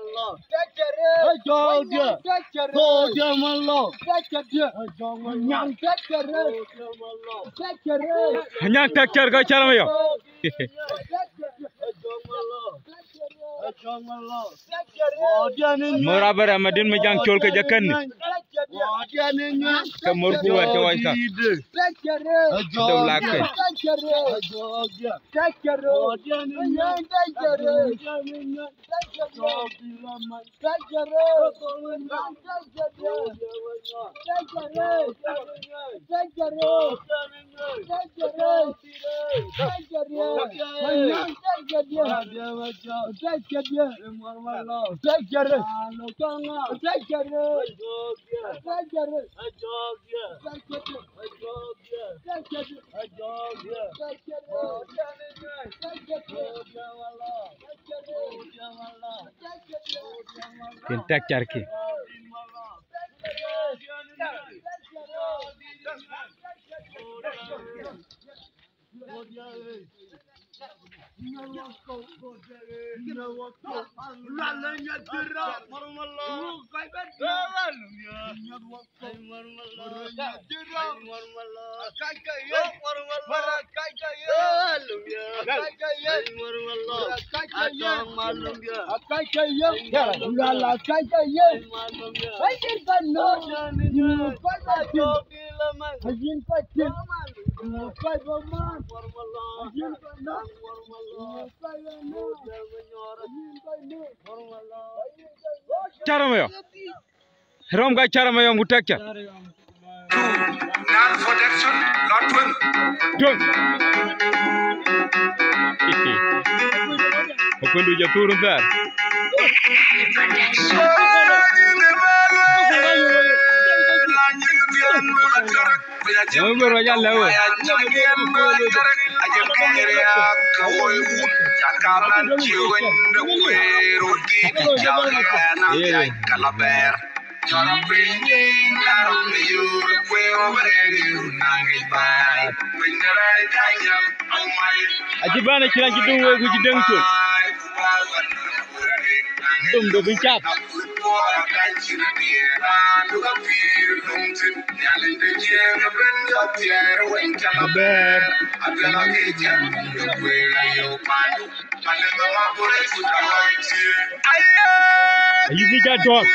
Hanya teker kau cara mayo. Merabar amadin majang col ke jakan. Kamur buat cawan ka. Dah belakang. Kentak carki. Cara mayo. Rom ga cara mayo ngutak car. Non-protection, lot one. Dong. Open do turun dar. Jangan berwajah lawa. Aji bana kiran kidung we guji dengtul. Dum do bincap. Ayu bija dog.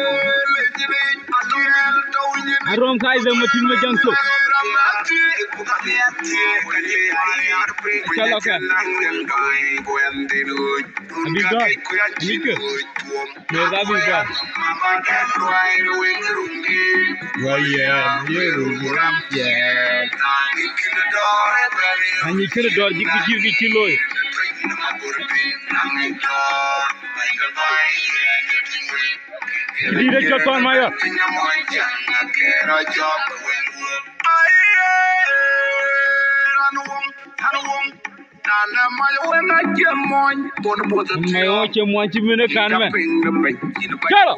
Arom kai da mutin majang tu. Kalau kan. Abiga. Nika. Mera abiga. Waya, yeru buram ye. Ani kira dor jiki kiloi. Tidak jatuh maya. Mayo cemon cimene kan men. Kalau.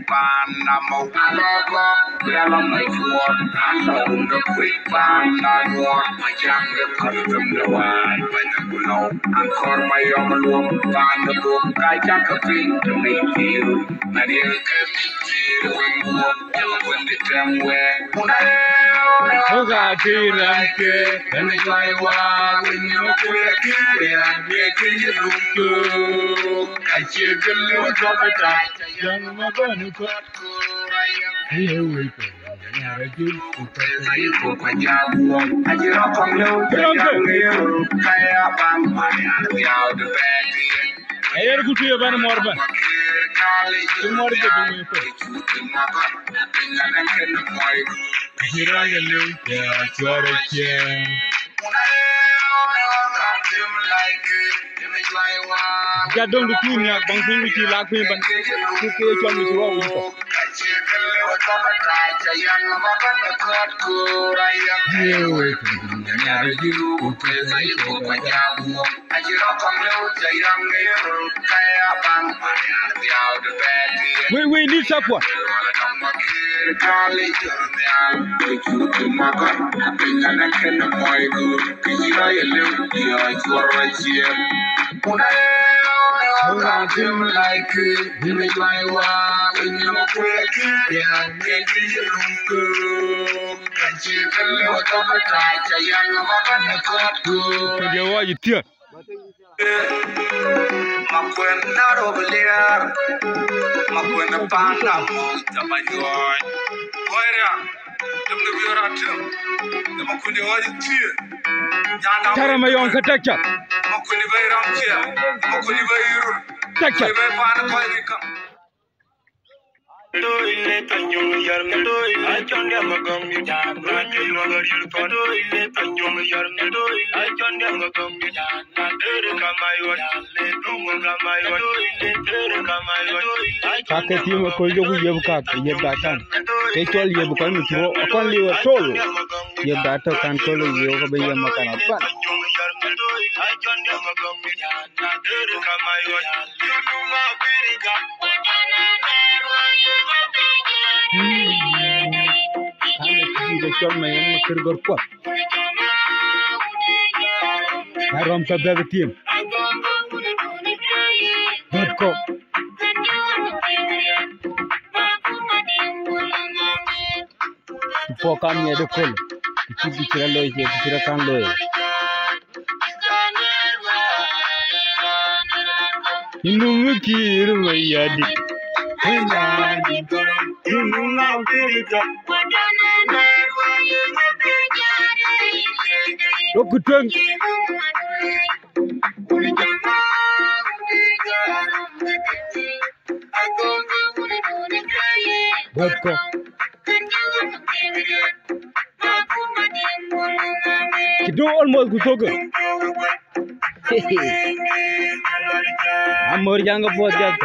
Oga kiran ke enjaiwa winyo kuya yekiruku achegelu jabata yang mabanu ko ayewe ko yarajul utai ko panjabu ajiro komlo yangiru kaya bangaya yaw de beti ayer gutu yobane morban morbe dum ko Hira yellow, yeah, Georgia. Gadon the two near Bunking with you like me, but you can't me to all. We need support. about him like it. You make my walk, and you know quick, yeah, maybe you don't go. And you can look up a touch, I am not gonna cut to. Dia wa yitia. Makwenda over there, Makwenda Panda, Tabayoy. Oira, the Muratum, the Makundi Oil. Tara ma yon ka takka. Makuni bay ramcia, makuni bay yuru. Takka. Bay paana koy kam. Do ile tanyo yar me do ile chonde magam mi jan na te no garil to do ile tanyo yar me do ile chonde magam mi jan na tere kamayo le dungo kamayo do ile tere kamayo Ka ke ti ma ko jogu yeb ka yeb da tan. Ke tol yeb ko mi tro kon li wa tol. Yeb da to kan tol yo ko be yem kana ban. Chol ma yem kër gor ko harom ka bebe tim ko po kam ye de kol ci bi ci loy ci kan loy inu mukir ma yadi inu na pirika Dokuteng. Boko. Kido almost gutoga. Amor janga pot jata.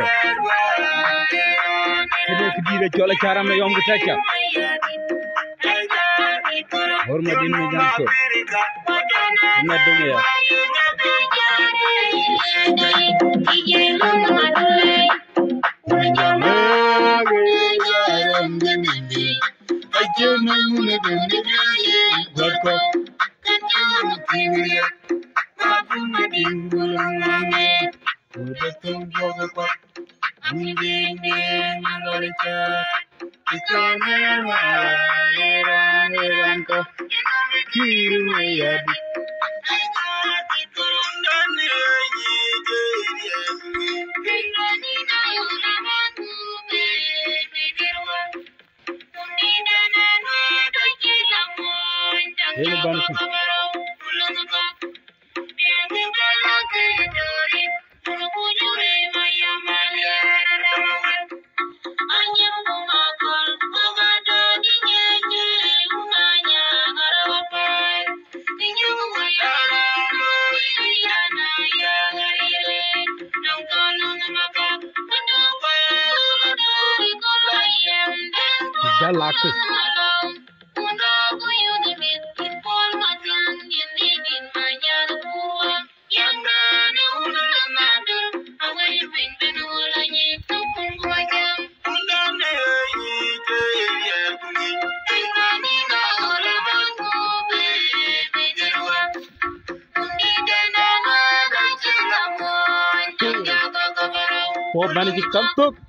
Kido kidira chola cara me yom gutaka. Hormadin me janto. Na dunia. Jalaki. Oh, manage to come to.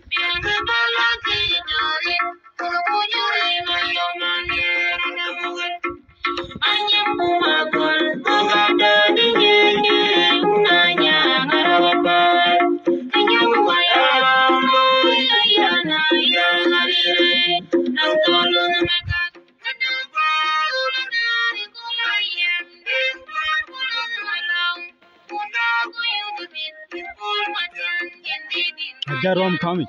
Jarom Tommy.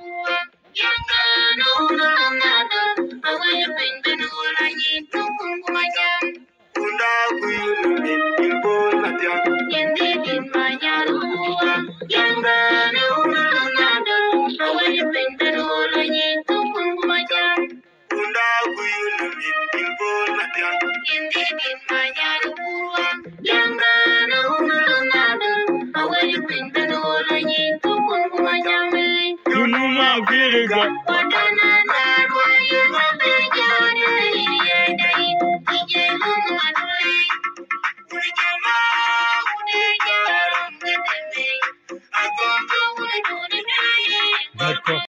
to